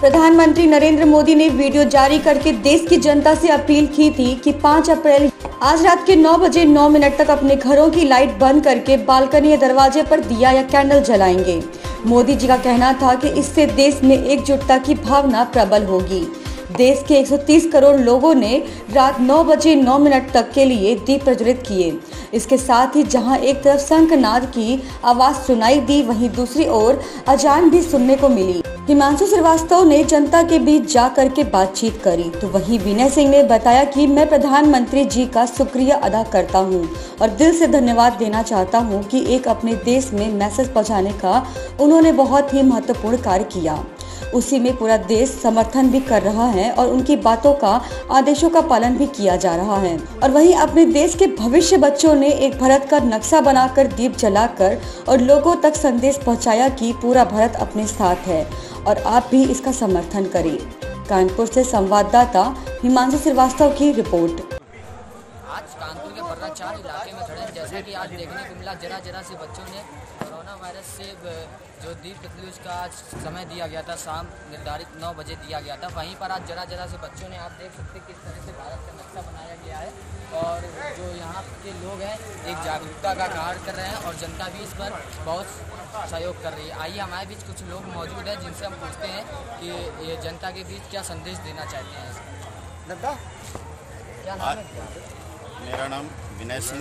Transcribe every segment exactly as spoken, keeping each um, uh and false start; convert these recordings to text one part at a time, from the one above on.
प्रधानमंत्री नरेंद्र मोदी ने वीडियो जारी करके देश की जनता से अपील की थी कि पाँच अप्रैल आज रात के नौ बजे नौ मिनट तक अपने घरों की लाइट बंद करके बालकनी या दरवाजे पर दिया या कैंडल जलाएंगे। मोदी जी का कहना था कि इससे देश में एकजुटता की भावना प्रबल होगी। देश के एक सौ तीस करोड़ लोगों ने रात नौ बजे नौ मिनट तक के लिए दीप प्रज्वलित किए। इसके साथ ही जहां एक तरफ शंखनाद की आवाज सुनाई दी, वहीं दूसरी ओर अजान भी सुनने को मिली। हिमांशु श्रीवास्तव ने जनता के बीच जा कर के बातचीत करी, तो वहीं विनय सिंह ने बताया कि मैं प्रधानमंत्री जी का शुक्रिया अदा करता हूं और दिल से धन्यवाद देना चाहता हूं कि एक अपने देश में मैसेज पहुंचाने का उन्होंने बहुत ही महत्वपूर्ण कार्य किया। उसी में पूरा देश समर्थन भी कर रहा है और उनकी बातों का, आदेशों का पालन भी किया जा रहा है। और वहीं अपने देश के भविष्य बच्चों ने एक भारत का नक्शा बनाकर दीप जलाकर और लोगों तक संदेश पहुंचाया कि पूरा भारत अपने साथ है और आप भी इसका समर्थन करें। कानपुर से संवाददाता हिमांशु श्रीवास्तव की रिपोर्ट। आज कानपुर के बर्राचार इलाके में खड़े, जैसा कि आज देखने को मिला, जरा जरा से बच्चों ने कोरोना वायरस से जो दीप प्रज्वलन का आज समय दिया गया था, शाम निर्धारित नौ बजे दिया गया था, वहीं पर आज जरा जरा से बच्चों ने, आप देख सकते किस तरह से भारत का नक्शा बनाया गया है और जो यहाँ के लोग हैं एक जागरूकता का कार्य कर रहे हैं और जनता भी इस पर बहुत सहयोग कर रही है। आइए हमारे बीच कुछ लोग मौजूद हैं जिनसे हम पूछते हैं कि ये जनता के बीच क्या संदेश देना चाहते हैं। क्या नाम है? मेरा नाम विनय सिंह।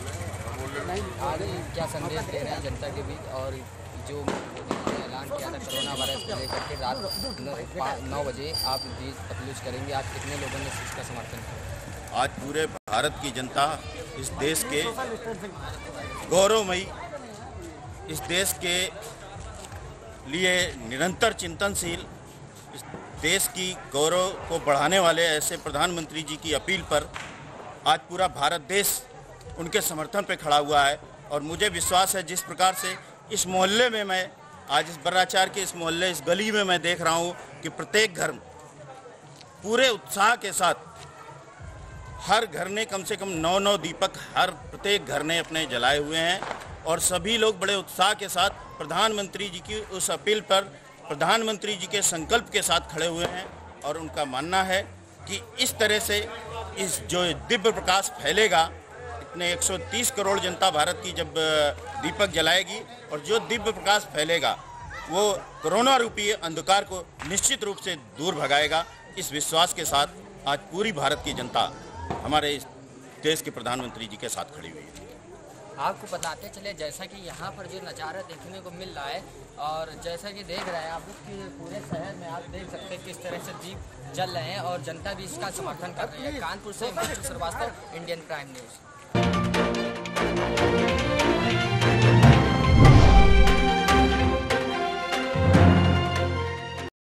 आज क्या संदेश दे रहे हैं जनता के बीच और जो ऐलान किया था कोरोना वायरस को लेकर के रात नौ बजे आप दीप प्रज्वलित करेंगे, आज कितने लोगों ने इसका समर्थन किया? आज पूरे भारत की जनता इस देश के गौरवमयी, इस देश के लिए निरंतर चिंतनशील, इस देश की गौरव को बढ़ाने वाले ऐसे प्रधानमंत्री जी की अपील पर आज पूरा भारत देश उनके समर्थन पे खड़ा हुआ है। और मुझे विश्वास है जिस प्रकार से इस मोहल्ले में, मैं आज इस बर्राचार के इस मोहल्ले, इस गली में मैं देख रहा हूँ कि प्रत्येक घर पूरे उत्साह के साथ, हर घर ने कम से कम नौ नौ दीपक हर प्रत्येक घर ने अपने जलाए हुए हैं और सभी लोग बड़े उत्साह के साथ प्रधानमंत्री जी की उस अपील पर, प्रधानमंत्री जी के संकल्प के साथ खड़े हुए हैं। और उनका मानना है कि इस तरह से इस जो दिव्य प्रकाश फैलेगा, इतने एक सौ तीस करोड़ जनता भारत की जब दीपक जलाएगी और जो दिव्य प्रकाश फैलेगा वो कोरोना रूपी अंधकार को निश्चित रूप से दूर भगाएगा। इस विश्वास के साथ आज पूरी भारत की जनता हमारे इस देश के प्रधानमंत्री जी के साथ खड़ी हुई है। आपको बताते चले, जैसा कि यहाँ पर जो नज़ारा देखने को मिल रहा है और जैसा कि देख रहे हैं आप कि पूरे शहर में आप देख सकते हैं किस तरह से दीप जल रहे हैं और जनता भी इसका समर्थन कर रही है। कानपुर से Himanshu Srivastava, Indian Prime news.